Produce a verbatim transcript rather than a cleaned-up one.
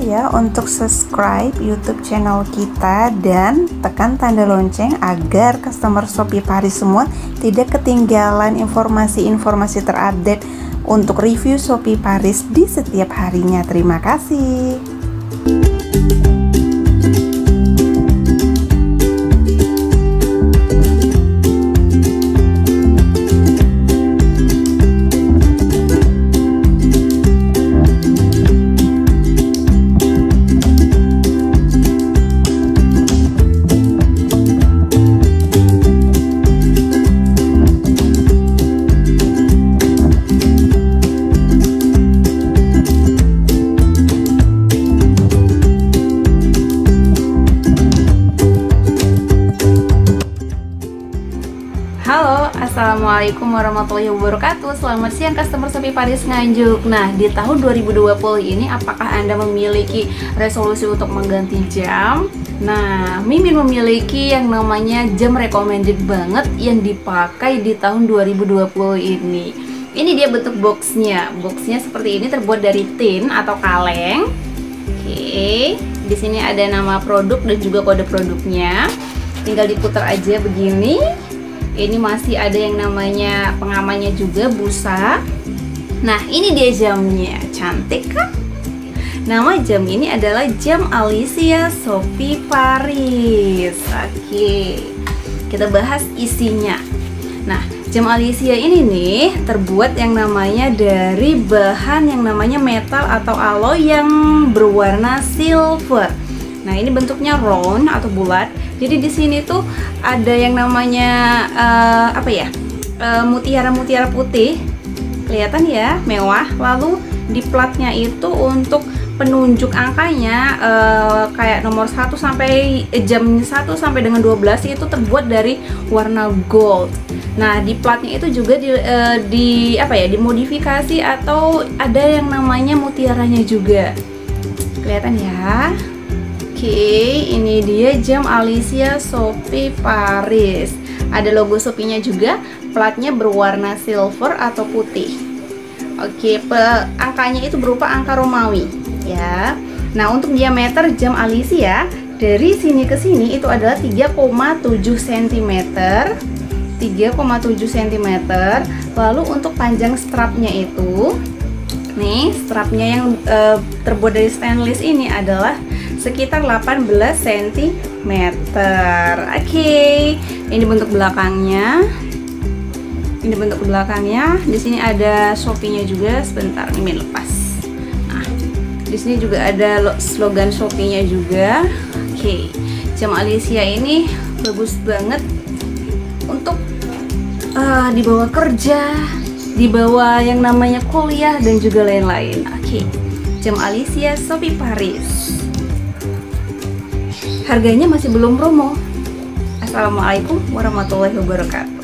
ya untuk subscribe YouTube channel kita dan tekan tanda lonceng agar customer Shopee Paris semua tidak ketinggalan informasi-informasi terupdate untuk review Shopee Paris di setiap harinya. Terima kasih. Halo, assalamualaikum warahmatullahi wabarakatuh. Selamat siang customer Shopee Paris Nganjuk. Nah, di tahun dua ribu dua puluh ini apakah Anda memiliki resolusi untuk mengganti jam? Nah, Mimin memiliki yang namanya jam recommended banget yang dipakai di tahun dua ribu dua puluh ini. Ini dia bentuk boxnya. Boxnya seperti ini, terbuat dari tin atau kaleng. Oke, di sini ada nama produk dan juga kode produknya. Tinggal diputar aja begini. Ini masih ada yang namanya pengamannya juga, busa. Nah, ini dia jamnya. Cantik kan? Nama jam ini adalah jam Alicia Shopee Paris. Oke, kita bahas isinya. Nah, jam Alicia ini nih terbuat yang namanya dari bahan yang namanya metal atau alloy yang berwarna silver. Nah, ini bentuknya round atau bulat. Jadi di sini tuh ada yang namanya uh, apa ya? mutiara-mutiara uh, putih. Kelihatan ya, mewah. Lalu di platnya itu untuk penunjuk angkanya uh, kayak nomor satu sampai jam satu sampai dengan dua belas itu terbuat dari warna gold. Nah, di platnya itu juga di, uh, di apa ya? dimodifikasi atau ada yang namanya mutiaranya juga. Kelihatan ya? Oke, ini dia jam Alicia Shopee Paris. Ada logo Shopee-nya juga, platnya berwarna silver atau putih. Oke, angkanya itu berupa angka Romawi, ya. Nah, untuk diameter jam Alicia dari sini ke sini itu adalah tiga koma tujuh sentimeter. tiga koma tujuh sentimeter. Lalu untuk panjang strapnya itu, nih, strapnya yang e, terbuat dari stainless ini adalah sekitar delapan belas sentimeter. Oke, ini bentuk belakangnya. Ini bentuk belakangnya. Di sini ada Shopee-nya juga. Sebentar, ini lepas. Nah, di sini juga ada slogan Shopee-nya juga. Oke, jam Alicia ini bagus banget untuk uh, dibawa kerja, dibawa yang namanya kuliah dan juga lain-lain. Oke, jam Alicia Shopee Paris. Harganya masih belum promo. Assalamualaikum warahmatullahi wabarakatuh.